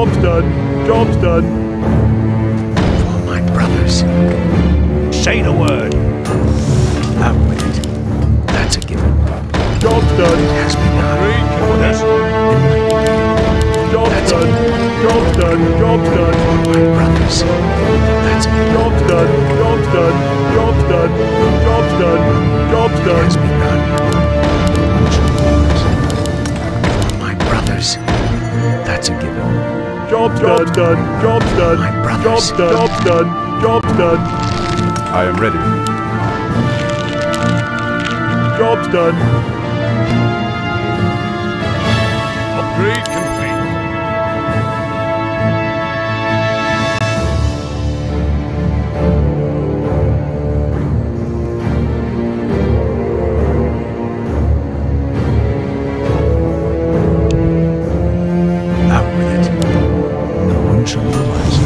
Job's done. Job's done. For my brothers. Say the word. Out with it. That's a given. Job's done. It has begun. Great orders. Job's done. Job's done. Job's done. For my brothers. That's a given. Job's done. Job's done. Job's done. Job's done. Job's It done. has begun. For my brothers. That's a given. Job's done. Job's done. My brothers. Job's done. Job's done. Job's done. I am ready. Job's done. Upgrade complete. Out with it. No one shall know us.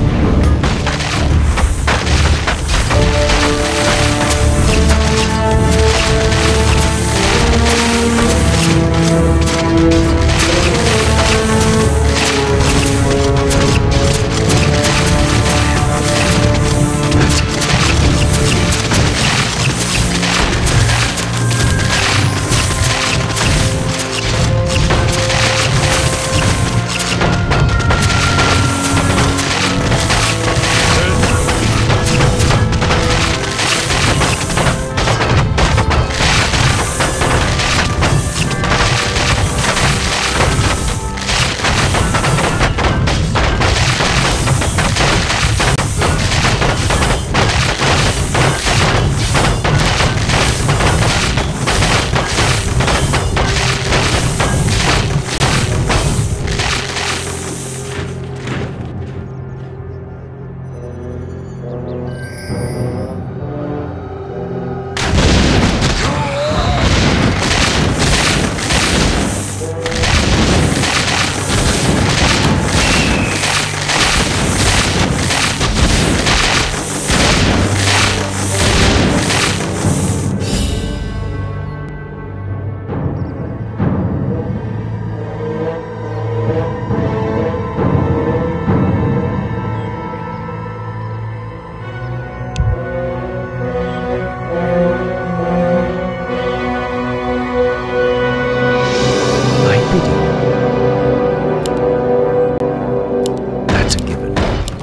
That's a given.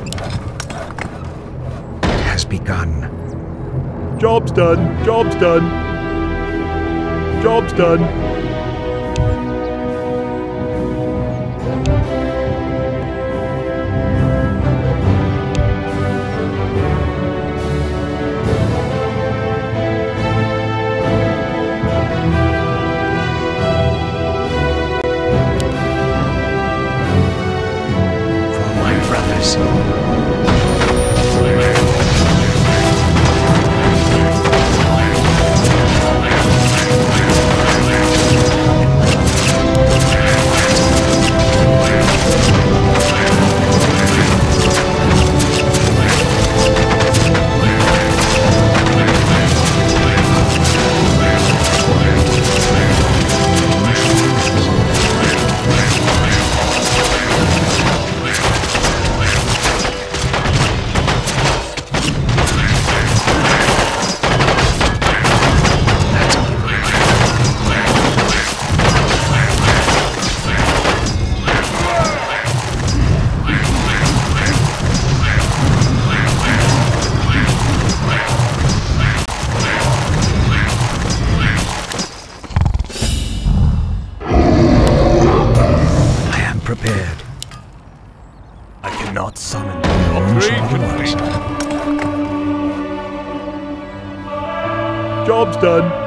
It has begun. Job's done. Job's done. Job's done. For my brothers. Prepared. I cannot summon. Upgrade complete. Job's done.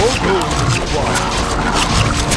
More gold is required.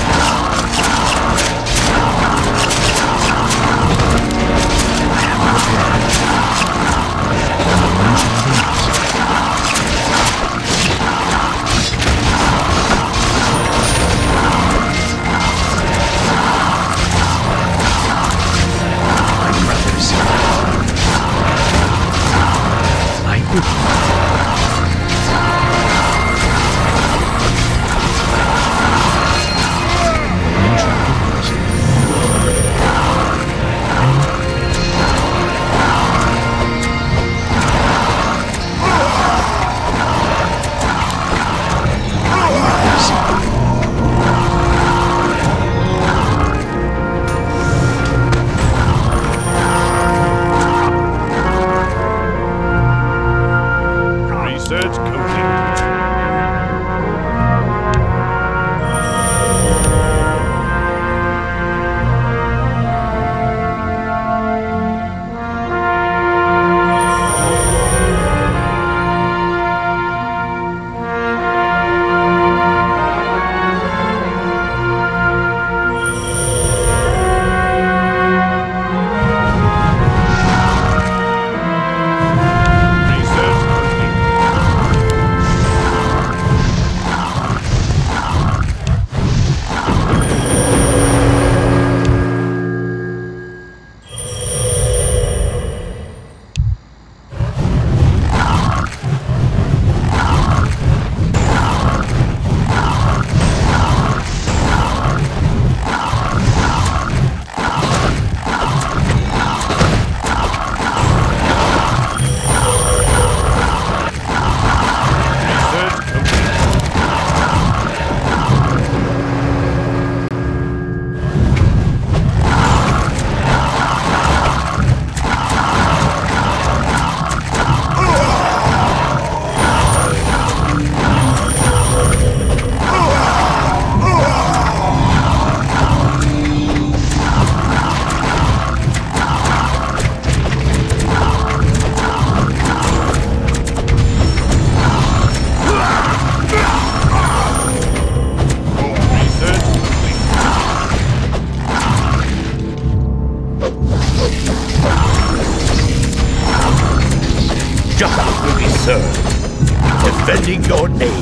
Justice will be served. Defending your name.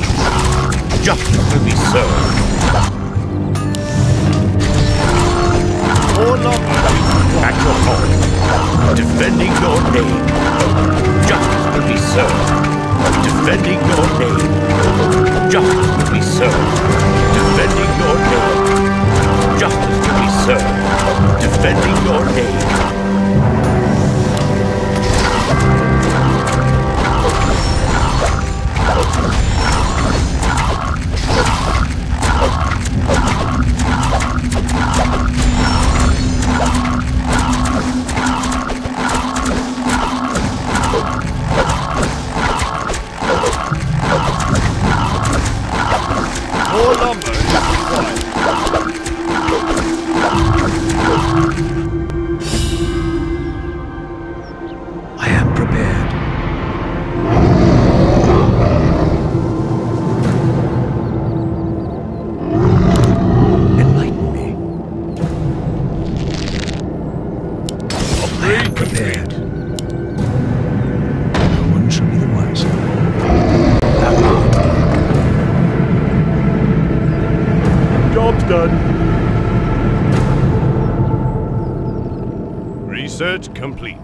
Justice will be served. More lumber. At your home. Defending your name. Justice will be served. Defending your name. Justice will be served. Defending your name. Justice will be served. Defending your name. More lumber is required. I am prepared. Enlighten me. I am prepared. No one shall be the wiser. Job's done. Research complete.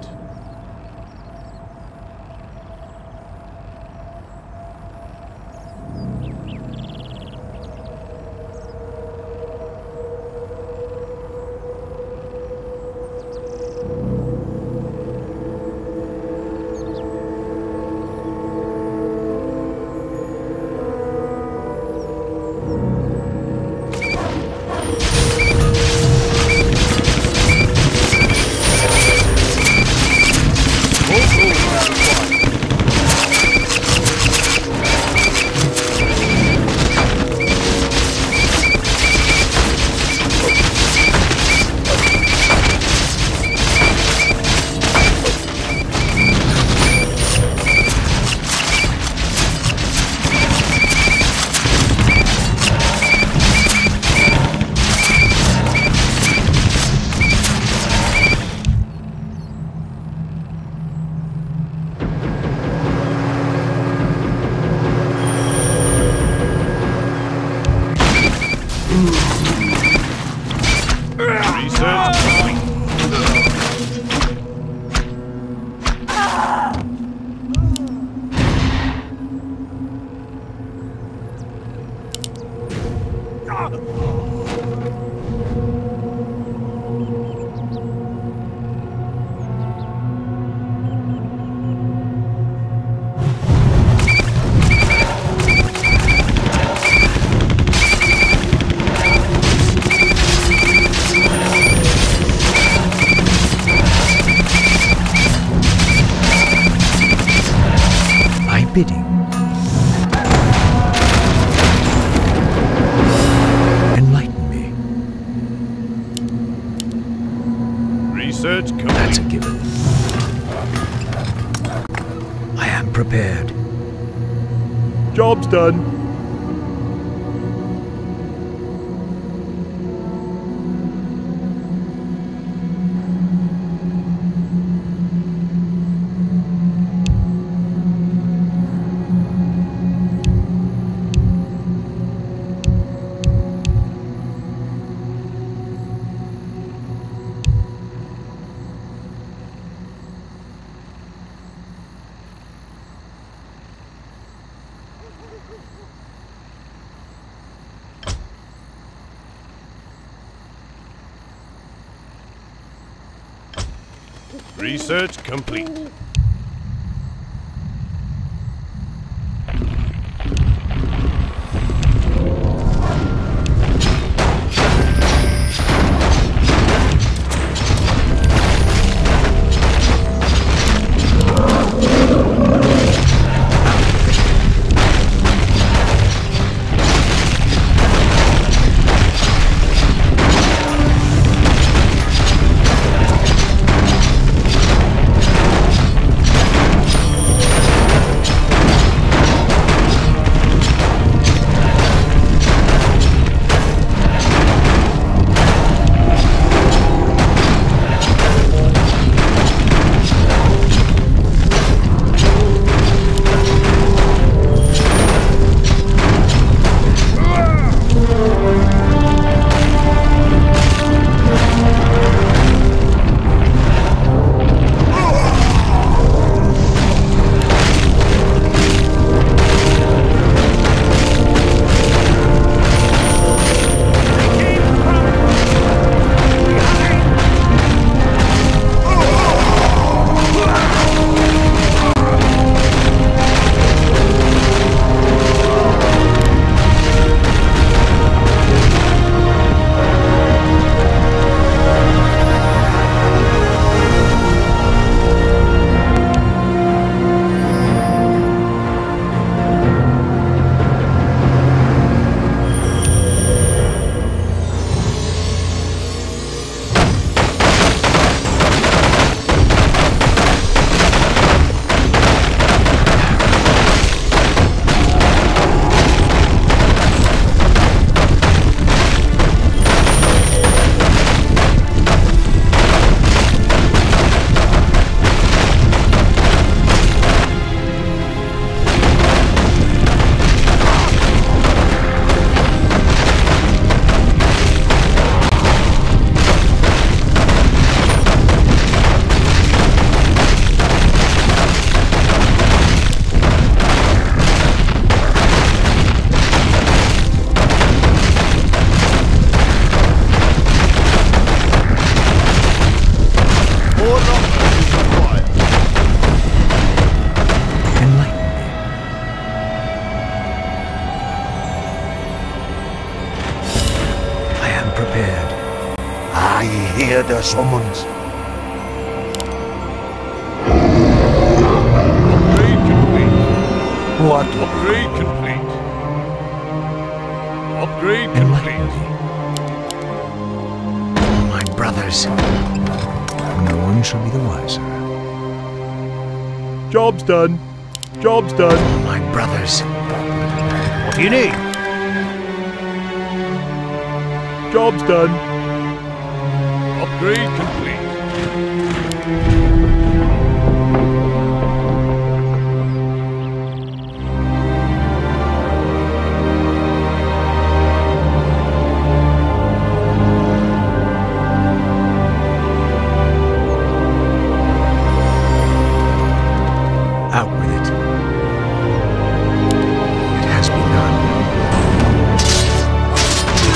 Bidding. Enlighten me. Research complete. That's a given. I am prepared. Job's done. Research complete. hear their summons. Upgrade complete. What? Upgrade complete. Upgrade Enlighten complete. me. My brothers. No one shall be the wiser. Job's done. Job's done. My brothers. What do you need? Job's done. Upgrade complete. Out with it. It has begun.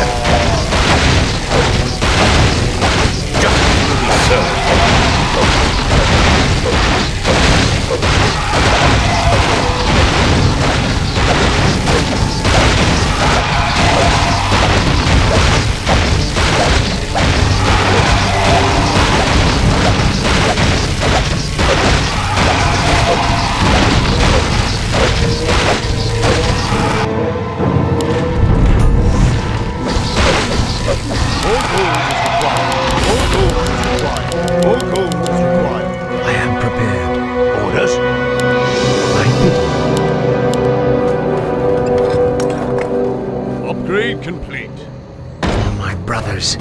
Justice will be served. All gold is required. I am prepared. Orders? I bid you. Upgrade complete. For my brothers.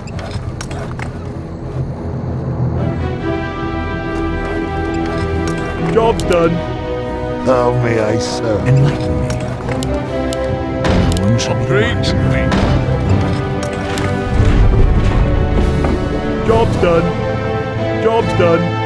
Job's done. How may I serve? Enlighten me. No one shall be the Upgrade wiser. complete. Job's done. Job's done.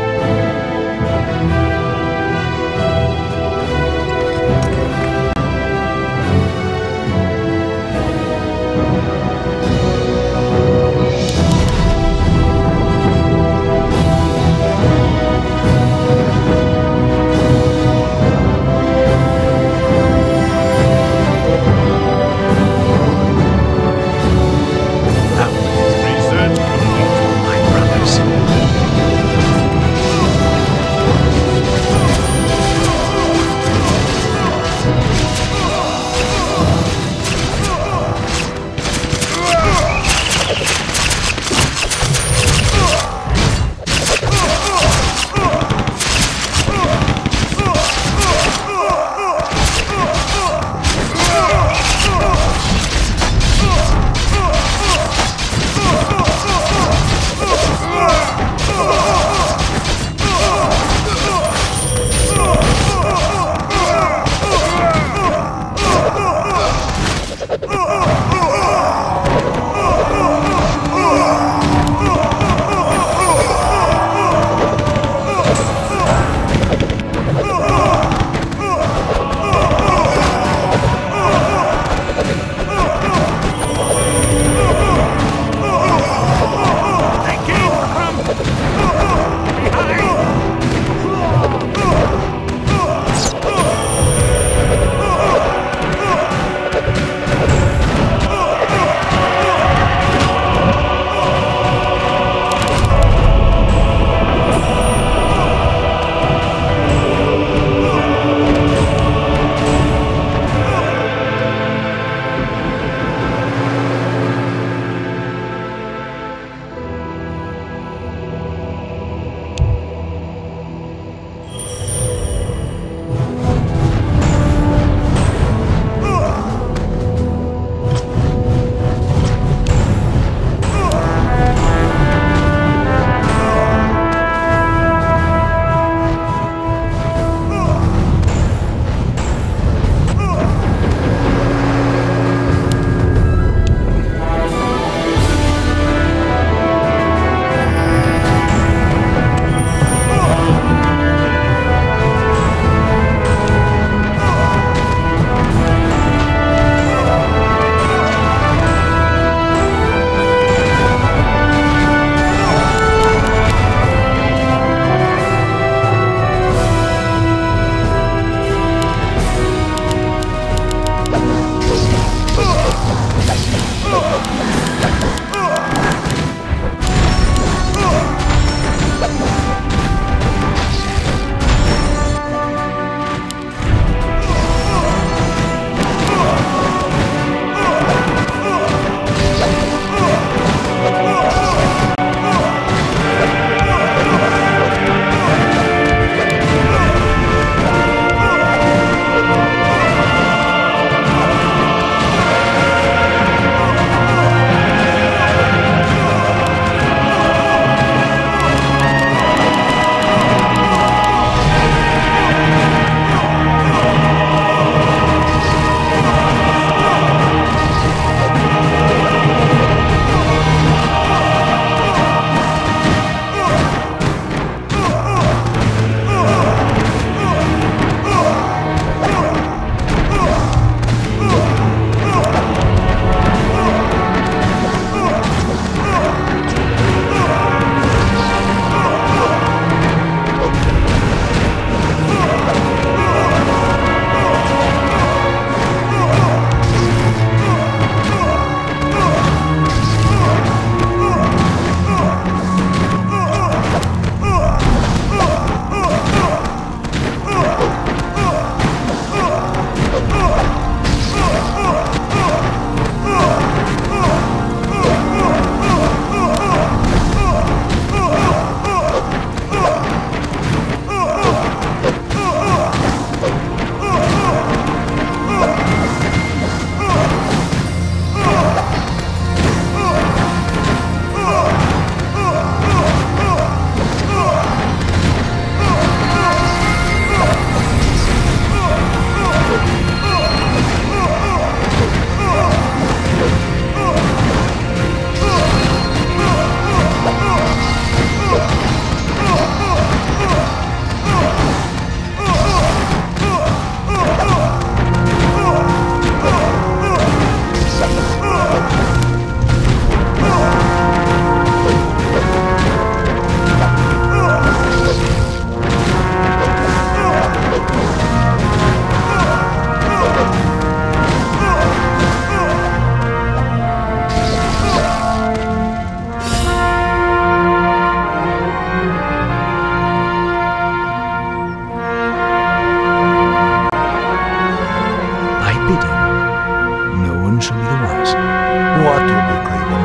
Research complete. My brothers. What do we clean?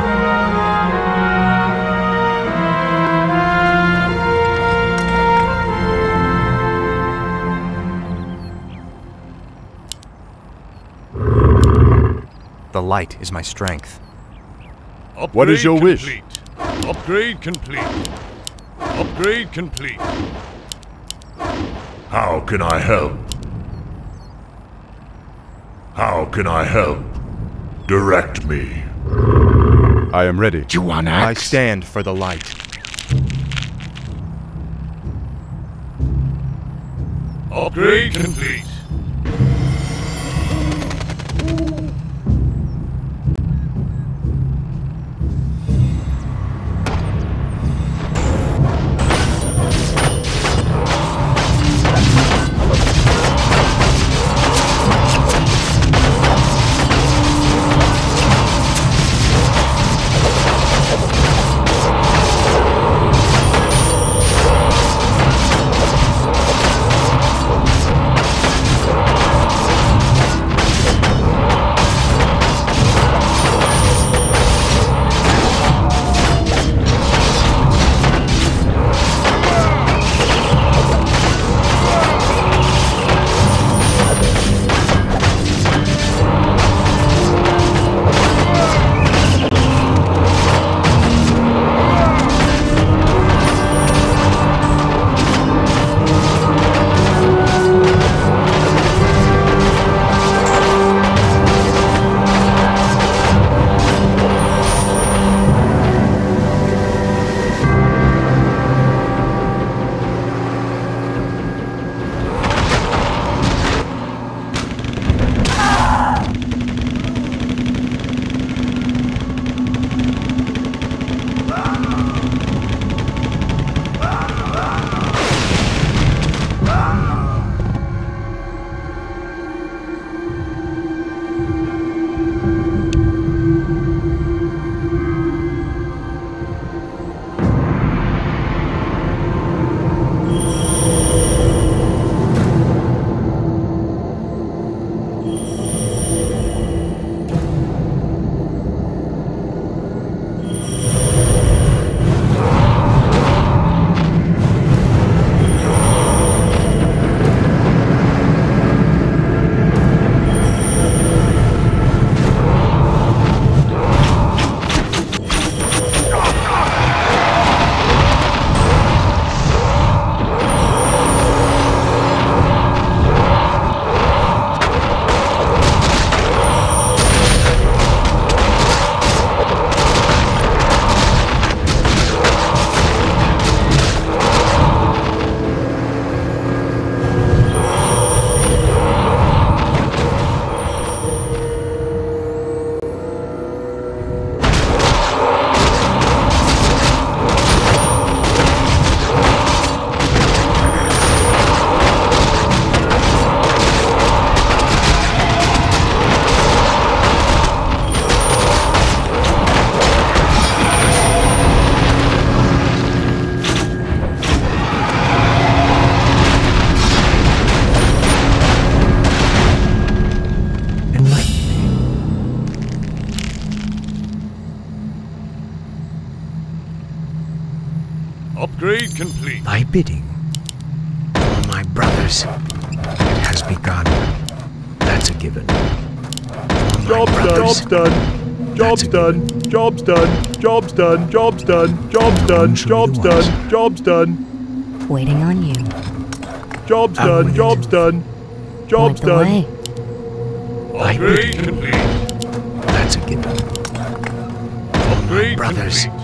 The light is my strength. Upgrade What is your wish? complete. Upgrade complete. Upgrade complete. How can I help? How can I help? Direct me. I am ready. Do you want I axe? stand for the light. Upgrade complete. Upgrade complete. My bidding. For my brothers, it has begun. That's a given. For my Job's done. brothers, Job's done. Job's That's a done. Job's done. Job's done. Job's done. Job's done. Job's done. Job's done. Waiting on you. Job's I'll done. wait. Job's done. Job's Point the done. way. My Upgrade bidding. complete. That's a given. For my Upgrade brothers, complete.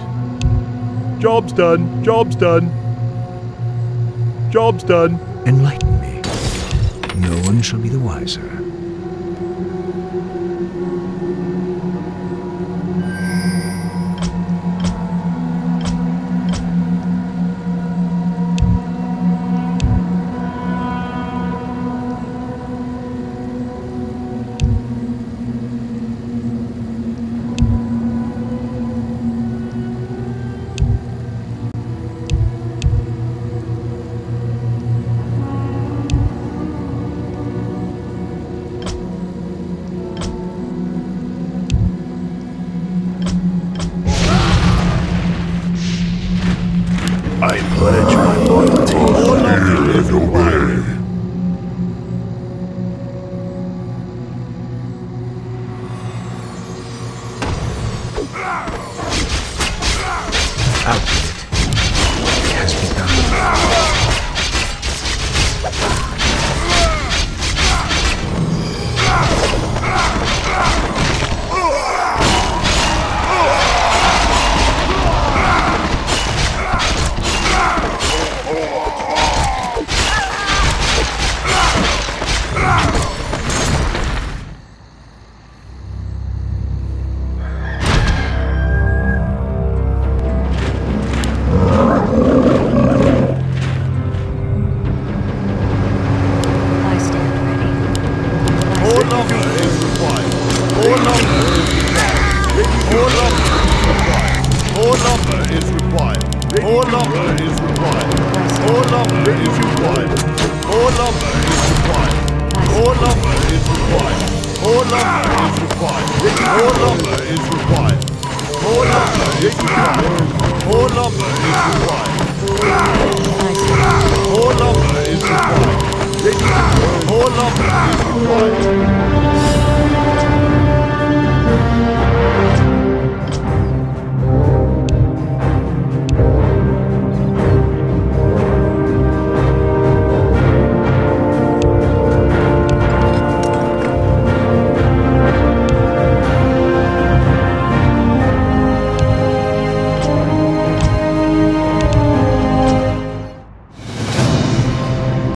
Job's done. Job's done. Job's done. enlighten me. No one shall be the wiser. Out with it. It has begun. I stand ready. More lumber is required. More lumber is required. More lumber is required. More lumber is required. More lumber is required. More lumber is required. More lumber is required. More lumber is required. More lumber is required. More lumber is required. More lumber is required. More lumber is required. More lumber is required.